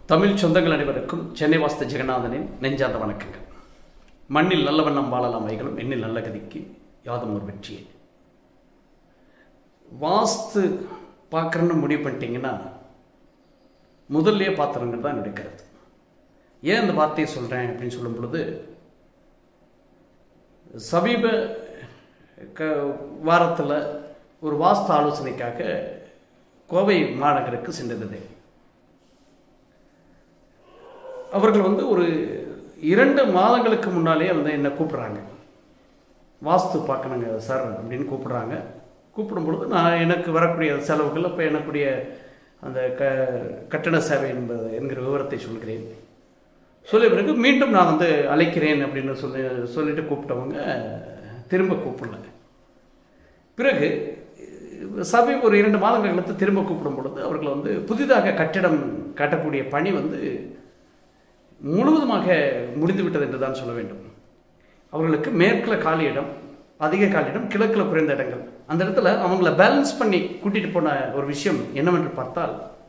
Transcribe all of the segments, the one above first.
தமிழ் சொந்தங்கள் அனைவருக்கும் சென்னை வாஸ்து ஜெகநாதனின் நெஞ்சார்ந்த வணக்கங்கள். மண்ணில் நல்ல வண்ணம் வாழலாம் வைகளும் எண்ணில் நல்ல கதிக்கு யாதும் ஒரு வெற்றியே. வாஸ்து பார்க்குறேன்னு முடிவு பண்ணிட்டீங்கன்னா முதல்லையே பார்த்துருங்க தான் என்னுடைய கருத்து. ஏன் இந்த வார்த்தையை சொல்கிறேன் அப்படின்னு சொல்லும் பொழுது, சமீப வாரத்தில் ஒரு வாஸ்து ஆலோசனைக்காக கோவை மாநகருக்கு சென்றிருந்தது. அவர்கள் ஒரு 2 மாதங்களுக்கு முன்னாலே என்னை கூப்பிட்றாங்க, வாஸ்து பார்க்கணுங்க சார் அப்படின்னு கூப்பிட்றாங்க. கூப்பிடும்பொழுது நான் எனக்கு வரக்கூடிய செலவுகள், அப்போ எனக்குடைய அந்த கட்டண சேவை என்கிற விவரத்தை சொல்கிறேன். சொல்லிய பிறகு மீண்டும் நான் அழைக்கிறேன் அப்படின்னு சொல்லிட்டு கூப்பிட்டவங்க திரும்ப கூப்பிடல. பிறகு சபை ஒரு 2 மாதங்கள் கழித்து திரும்ப கூப்பிடும் பொழுது அவர்கள் புதிதாக கட்டிடம் கட்டக்கூடிய பணி முழுவதுமாக முடிந்துவிட்டது என்று தான் சொல்ல வேண்டும். அவர்களுக்கு மேற்கில் காலி இடம், அதிக காலி இடம், கிழக்கில் குறைந்த இடங்கள். அந்த இடத்துல அவங்கள பேலன்ஸ் பண்ணி கூட்டிகிட்டு போன ஒரு விஷயம் என்னவென்று பார்த்தால்,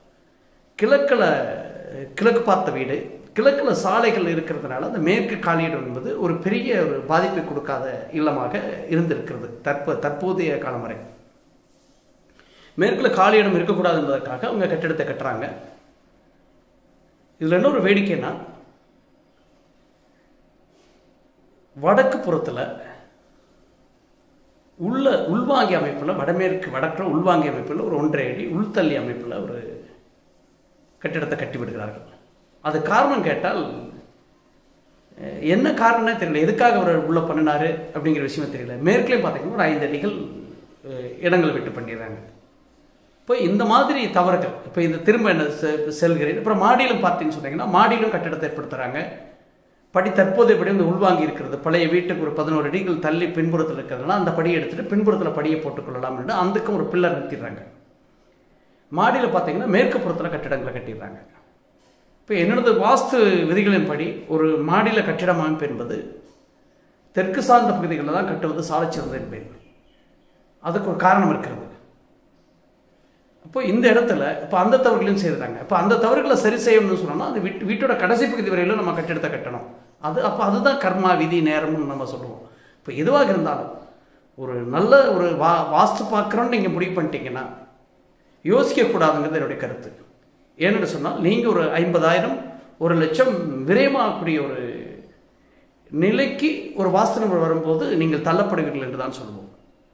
கிழக்கு பார்த்த வீடு, கிழக்கில் சாலைகள் இருக்கிறதுனால அந்த மேற்கு காலியிடம் என்பது ஒரு பெரிய ஒரு பாதிப்பை கொடுக்காத இல்லமாக இருந்திருக்கிறது தற்போதைய காலம் வரை. மேற்கில் காலியிடம் இருக்கக்கூடாது என்பதற்காக அவங்க கட்டிடத்தை கட்டுறாங்க. இதில் என்ன ஒரு வேடிக்கைன்னா, வடக்கு புறத்தில் உள்வாங்கி அமைப்பில், வடக்கில் உள்வாங்கி அமைப்பில் ஒரு 1.5 அடி உள்தள்ளி அமைப்பில் ஒரு கட்டிடத்தை கட்டி விடுகிறார்கள். அது காரணம் கேட்டால் என்ன காரணம்னே தெரியல, எதுக்காக அவர் உள்ள பண்ணினாரு அப்படிங்கிற விஷயமே தெரியல. மேற்கிலையும் பார்த்தீங்கன்னா ஒரு 5 அடிகள் இடங்களை விட்டு பண்ணிடுறாங்க. இப்போ இந்த மாதிரி தவறுகள், இப்போ இது திரும்ப என்ன செல்கிறேன். அப்புறம் மாடியிலும் பார்த்தீங்கன்னு சொன்னீங்கன்னா, மாடியிலும் கட்டிடத்தை ஏற்படுத்துகிறாங்க. படி தற்போதைய உள்வாங்கி இருக்கிறது. பழைய வீட்டுக்கு ஒரு 11 அடிகள் தள்ளி பின்புறத்தில் இருக்கிறதுனால அந்த படியை எடுத்துகிட்டு பின்புறத்தில் படியை போட்டுக்கொள்ளலாம் என்று அதுக்கும் ஒரு பில்லர் நிறுத்திடுறாங்க. மாடியில் பார்த்தீங்கன்னா மேற்கு புறத்தில் கட்டிடங்களை கட்டிடுறாங்க. இப்போ என்னோட வாஸ்து விதிகளின் படி ஒரு மாடியில் கட்டிடம் அமைப்பு என்பது தெற்கு சார்ந்த பகுதிகளில் தான் கட்டுவது சாலைச்சிறந்தது என்பது. அதுக்கு ஒரு காரணம் இருக்கிறது. இப்போ இந்த இடத்துல இப்போ அந்த தவறுகளையும் செய்கிறாங்க. இப்போ அந்த தவறுகளை சரி செய்யணும்னு சொன்னோம்னா அந்த வீட்டோட கடைசி பகுதி வரையிலும் நம்ம கட்டிடத்தை கட்டணும். அதுதான் கர்மா விதி நேரம்னு நம்ம சொல்லுவோம். இப்போ எதுவாக இருந்தாலும் ஒரு நல்ல ஒரு வாஸ்து பார்க்குறோன்னு நீங்கள் முடிவு பண்ணிட்டீங்கன்னா யோசிக்கக்கூடாதுங்கிறது என்னுடைய கருத்து. ஏன்னு சொன்னால், நீங்கள் ஒரு 50,000 1,00,000 விரயமாகக்கூடிய ஒரு நிலைக்கு ஒரு வாஸ்து நம்பர் வரும்போது நீங்கள் தள்ளப்படுவீர்கள் என்று தான் சொல்லுவோம்.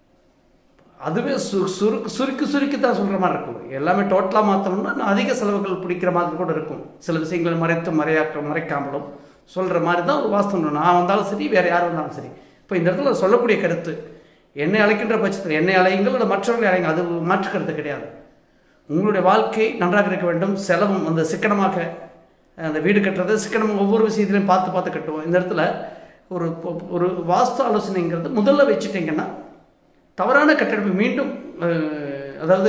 அதுவே சுருக்கி தான் சொல்கிற மாதிரி இருக்கும். எல்லாமே டோட்டலாக மாற்றணும்னா அதிக செலவுகள் பிடிக்கிற மாதிரி கூட இருக்கும். சில விஷயங்களை மறைக்காமலும் சொல்கிற மாதிரி தான் ஒரு வாஸ்து. நான் வந்தாலும் சரி, வேறு யார் வந்தாலும் சரி. இப்போ இந்த இடத்துல சொல்லக்கூடிய கருத்து, என்னை அழைக்கின்ற பட்சத்தில் என்னை அழையுங்கள், இல்லை மற்றவர்களை அழைங்க, அது மாற்று கருத்து கிடையாது. உங்களுடைய வாழ்க்கை நன்றாக இருக்க வேண்டும். செலவும் சிக்கனமாக அந்த வீடு கட்டுறது சிக்கனமாக ஒவ்வொரு விஷயத்திலையும் பார்த்து கட்டுவோம். இந்த இடத்துல ஒரு வாஸ்து ஆலோசனைங்கிறது முதல்ல வச்சுட்டிங்கன்னா தவறான கட்டமைப்பு மீண்டும், அதாவது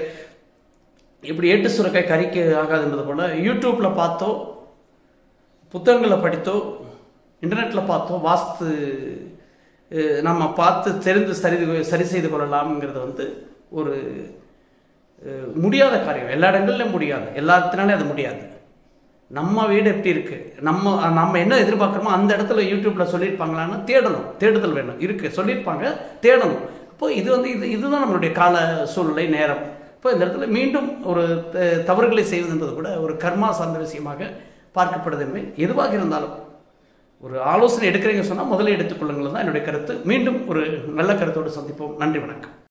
இப்படி ஏட்டு சுரக்காய் கறிக்கு ஆகாது என்பது போல் யூடியூப்பில் பார்த்தோ, புத்தகங்களில் படித்தோ, இன்டர்நெட்டில் பார்த்தோ வாஸ்து நம்ம பார்த்து தெரிந்து சரி செய்து கொள்ளலாம்ங்கிறது ஒரு முடியாத காரியம். எல்லா இடங்கள்லையும் முடியாது, எல்லாத்தினாலே அது முடியாது. நம்ம வீடு எப்படி இருக்குது, நம்ம என்ன எதிர்பார்க்குறோமோ அந்த இடத்துல யூடியூப்பில் சொல்லியிருப்பாங்களான்னு தேடுதல் வேணும். இருக்குது, சொல்லியிருப்பாங்க, தேடணும். இப்போ இதுதான் நம்மளுடைய கால சூழ்நிலை, நேரம். இப்போ இந்த இடத்துல மீண்டும் ஒரு தவறுகளை செய்வது என்பது கூட ஒரு கர்மா சார்ந்த விஷயமாக பார்க்கப்படுது. என்பது எதுவாக இருந்தாலும் ஒரு ஆலோசனை எடுக்கிறீங்க சொன்னால் முதல்ல எடுத்துக்கொள்ளுங்கள் தான் என்னுடைய கருத்து. மீண்டும் ஒரு நல்ல கருத்தோடு சந்திப்போம். நன்றி, வணக்கம்.